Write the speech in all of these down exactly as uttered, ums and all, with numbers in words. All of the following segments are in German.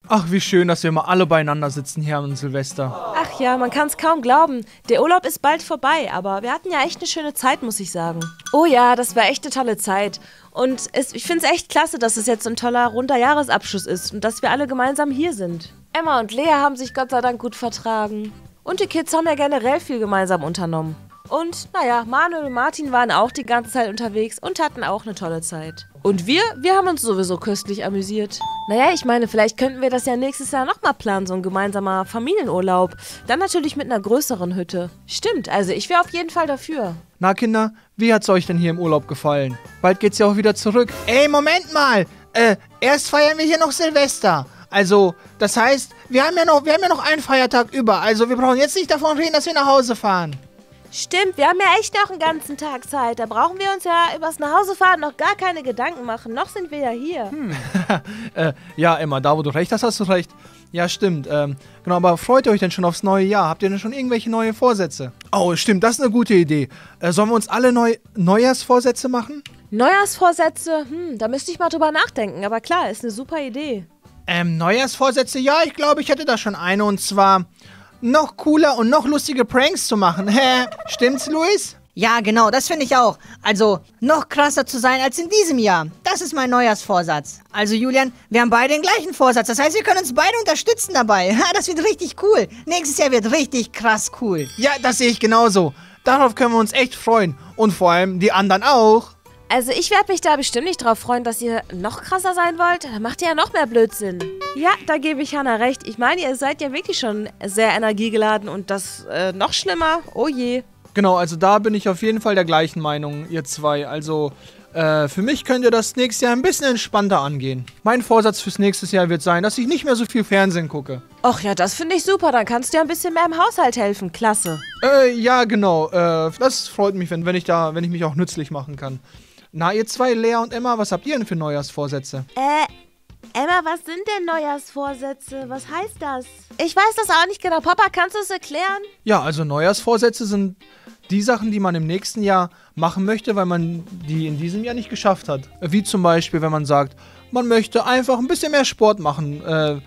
Ach, wie schön, dass wir mal alle beieinander sitzen hier an Silvester. Ach ja, man kann es kaum glauben. Der Urlaub ist bald vorbei, aber wir hatten ja echt eine schöne Zeit, muss ich sagen. Oh ja, das war echt eine tolle Zeit. Und es, ich finde es echt klasse, dass es jetzt so ein toller, runder Jahresabschluss ist und dass wir alle gemeinsam hier sind. Emma und Lea haben sich Gott sei Dank gut vertragen. Und die Kids haben ja generell viel gemeinsam unternommen. Und, naja, Manuel und Martin waren auch die ganze Zeit unterwegs und hatten auch eine tolle Zeit. Und wir, wir haben uns sowieso köstlich amüsiert. Naja, ich meine, vielleicht könnten wir das ja nächstes Jahr nochmal planen, so ein gemeinsamer Familienurlaub. Dann natürlich mit einer größeren Hütte. Stimmt, also ich wäre auf jeden Fall dafür. Na Kinder, wie hat's euch denn hier im Urlaub gefallen? Bald geht's ja auch wieder zurück. Ey, Moment mal. Äh, erst feiern wir hier noch Silvester. Also, das heißt, wir haben ja noch, wir haben ja noch einen Feiertag über. Also, wir brauchen jetzt nicht davon reden, dass wir nach Hause fahren. Stimmt, wir haben ja echt noch einen ganzen Tag Zeit. Da brauchen wir uns ja übers Nachhausefahren noch gar keine Gedanken machen. Noch sind wir ja hier. Hm. äh, ja, Emma, da wo du recht hast, hast du recht. Ja, stimmt. Ähm, genau, aber freut ihr euch denn schon aufs neue Jahr? Habt ihr denn schon irgendwelche neue Vorsätze? Oh, stimmt, das ist eine gute Idee. Äh, sollen wir uns alle neu Neujahrsvorsätze machen? Neujahrsvorsätze? Hm, da müsste ich mal drüber nachdenken. Aber klar, ist eine super Idee. Ähm, Neujahrsvorsätze? Ja, ich glaube, ich hätte da schon eine. Und zwar noch cooler und noch lustige Pranks zu machen. Hä? Stimmt's, Luis? Ja, genau, das finde ich auch. Also, noch krasser zu sein als in diesem Jahr. Das ist mein Neujahrsvorsatz. Also, Julian, wir haben beide den gleichen Vorsatz. Das heißt, wir können uns beide unterstützen dabei. Ha, das wird richtig cool. Nächstes Jahr wird richtig krass cool. Ja, das sehe ich genauso. Darauf können wir uns echt freuen. Und vor allem die anderen auch. Also ich werde mich da bestimmt nicht drauf freuen, dass ihr noch krasser sein wollt. Dann macht ihr ja noch mehr Blödsinn. Ja, da gebe ich Hannah recht. Ich meine, ihr seid ja wirklich schon sehr energiegeladen und das äh, noch schlimmer. Oh je. Genau, also da bin ich auf jeden Fall der gleichen Meinung, ihr zwei. Also äh, für mich könnt ihr das nächste Jahr ein bisschen entspannter angehen. Mein Vorsatz fürs nächste Jahr wird sein, dass ich nicht mehr so viel Fernsehen gucke. Och ja, das finde ich super. Dann kannst du ja ein bisschen mehr im Haushalt helfen. Klasse. Äh, ja, genau. Äh, das freut mich, wenn, wenn, ich da, wenn ich mich auch nützlich machen kann. Na, ihr zwei, Lea und Emma, was habt ihr denn für Neujahrsvorsätze? Äh, Emma, was sind denn Neujahrsvorsätze? Was heißt das? Ich weiß das auch nicht genau. Papa, kannst du es erklären? Ja, also Neujahrsvorsätze sind die Sachen, die man im nächsten Jahr machen möchte, weil man die in diesem Jahr nicht geschafft hat. Wie zum Beispiel, wenn man sagt, man möchte einfach ein bisschen mehr Sport machen. Äh,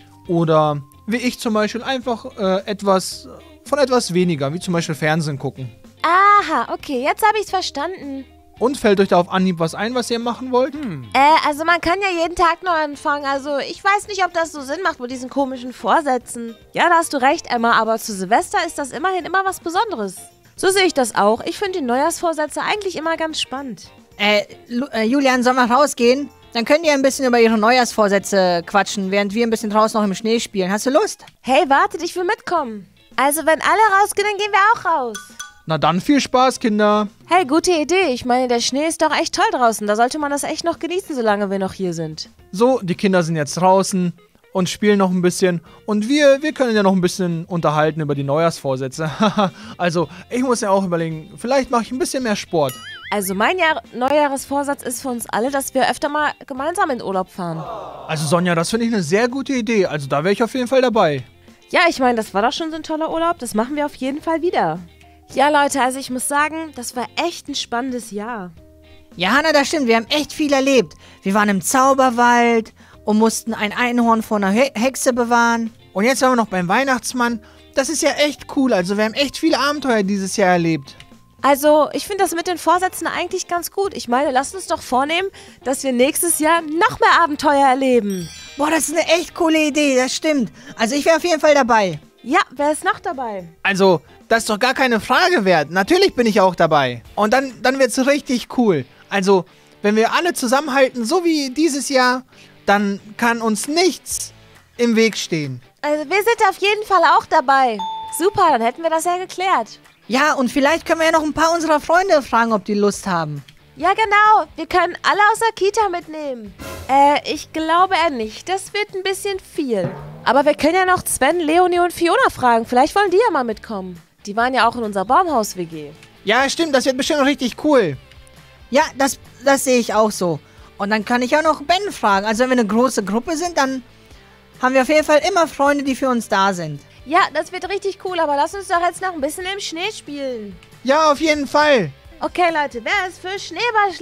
oder wie ich zum Beispiel einfach äh, etwas von etwas weniger, wie zum Beispiel Fernsehen gucken. Aha, okay, jetzt habe ich es verstanden. Und fällt euch da auf Anhieb was ein, was ihr machen wollt? Hm. Äh, also man kann ja jeden Tag neu anfangen. Also ich weiß nicht, ob das so Sinn macht mit diesen komischen Vorsätzen. Ja, da hast du recht, Emma, aber zu Silvester ist das immerhin immer was Besonderes. So sehe ich das auch. Ich finde die Neujahrsvorsätze eigentlich immer ganz spannend. Äh, Lu äh, Julian, sollen wir rausgehen? Dann könnt ihr ein bisschen über ihre Neujahrsvorsätze quatschen, während wir ein bisschen draußen noch im Schnee spielen. Hast du Lust? Hey, wartet, ich will mitkommen. Also wenn alle rausgehen, dann gehen wir auch raus. Na dann, viel Spaß, Kinder. Hey, gute Idee. Ich meine, der Schnee ist doch echt toll draußen. Da sollte man das echt noch genießen, solange wir noch hier sind. So, die Kinder sind jetzt draußen und spielen noch ein bisschen. Und wir, wir können ja noch ein bisschen unterhalten über die Neujahrsvorsätze. Also, ich muss ja auch überlegen, vielleicht mache ich ein bisschen mehr Sport. Also mein Jahr Neujahresvorsatz ist für uns alle, dass wir öfter mal gemeinsam in Urlaub fahren. Also Sonja, das finde ich eine sehr gute Idee. Also da wäre ich auf jeden Fall dabei. Ja, ich meine, das war doch schon so ein toller Urlaub. Das machen wir auf jeden Fall wieder. Ja, Leute, also ich muss sagen, das war echt ein spannendes Jahr. Ja, Hannah, das stimmt. Wir haben echt viel erlebt. Wir waren im Zauberwald und mussten ein Einhorn vor einer He Hexe bewahren. Und jetzt waren wir noch beim Weihnachtsmann. Das ist ja echt cool. Also wir haben echt viele Abenteuer dieses Jahr erlebt. Also, ich finde das mit den Vorsätzen eigentlich ganz gut. Ich meine, lasst uns doch vornehmen, dass wir nächstes Jahr noch mehr Abenteuer erleben. Boah, das ist eine echt coole Idee, das stimmt. Also ich wäre auf jeden Fall dabei. Ja, wer ist noch dabei? Also, das ist doch gar keine Frage wert. Natürlich bin ich auch dabei. Und dann, dann wird es richtig cool. Also, wenn wir alle zusammenhalten, so wie dieses Jahr, dann kann uns nichts im Weg stehen. Also, wir sind auf jeden Fall auch dabei. Super, dann hätten wir das ja geklärt. Ja, und vielleicht können wir ja noch ein paar unserer Freunde fragen, ob die Lust haben. Ja, genau. Wir können alle aus der Kita mitnehmen. Äh, ich glaube eher nicht. Das wird ein bisschen viel. Aber wir können ja noch Sven, Leonie und Fiona fragen. Vielleicht wollen die ja mal mitkommen. Die waren ja auch in unserer Baumhaus-W G. Ja, stimmt. Das wird bestimmt richtig cool. Ja, das, das sehe ich auch so. Und dann kann ich auch noch Ben fragen. Also wenn wir eine große Gruppe sind, dann haben wir auf jeden Fall immer Freunde, die für uns da sind. Ja, das wird richtig cool. Aber lass uns doch jetzt noch ein bisschen im Schnee spielen. Ja, auf jeden Fall. Okay, Leute, wer ist für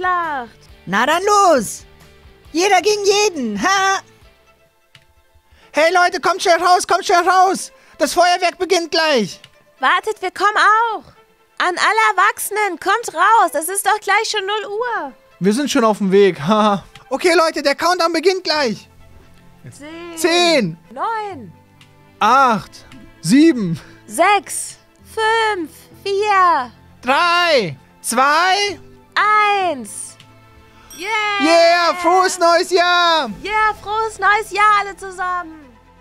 Schneeballschlacht? Na dann los! Jeder gegen jeden, ha! Hey Leute, kommt schnell raus, kommt schnell raus. Das Feuerwerk beginnt gleich. Wartet, wir kommen auch. An alle Erwachsenen, kommt raus. Es ist doch gleich schon null Uhr. Wir sind schon auf dem Weg. Haha. Okay, Leute, der Countdown beginnt gleich. Zehn. Zehn. Neun. Acht. Sieben. Sechs. Fünf. Vier. Drei. Zwei. Eins. Yeah. Yeah, frohes neues Jahr. Yeah, frohes neues Jahr alle zusammen.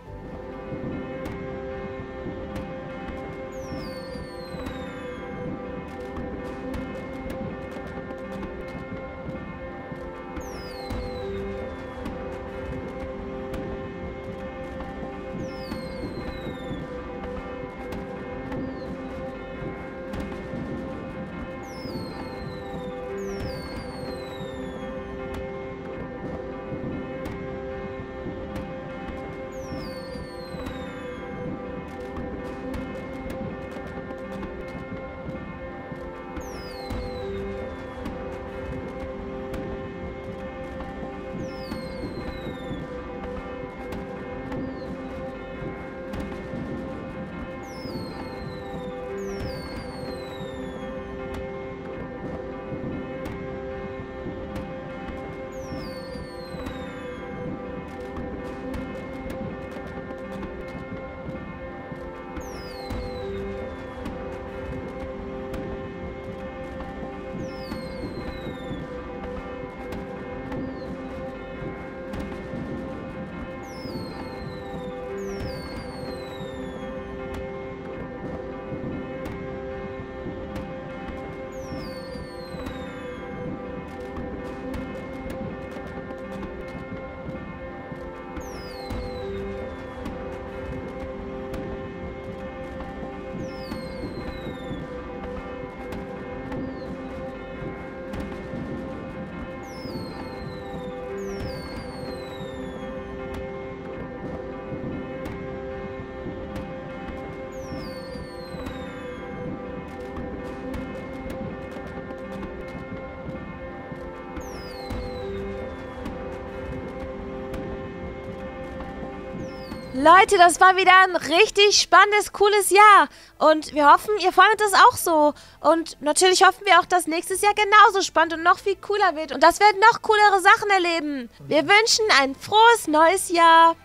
Leute, das war wieder ein richtig spannendes, cooles Jahr. Und wir hoffen, ihr fandet es auch so. Und natürlich hoffen wir auch, dass nächstes Jahr genauso spannend und noch viel cooler wird. Und dass wir noch coolere Sachen erleben. Wir wünschen ein frohes neues Jahr.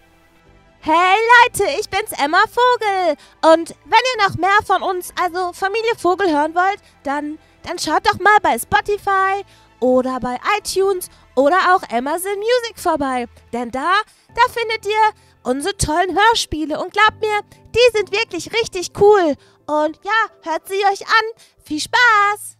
Hey Leute, ich bin's, Emma Vogel. Und wenn ihr noch mehr von uns, also Familie Vogel, hören wollt, dann, dann schaut doch mal bei Spotify oder bei iTunes oder auch Amazon Music vorbei. Denn da, da findet ihr unsere tollen Hörspiele. Und glaubt mir, die sind wirklich richtig cool. Und ja, hört sie euch an. Viel Spaß!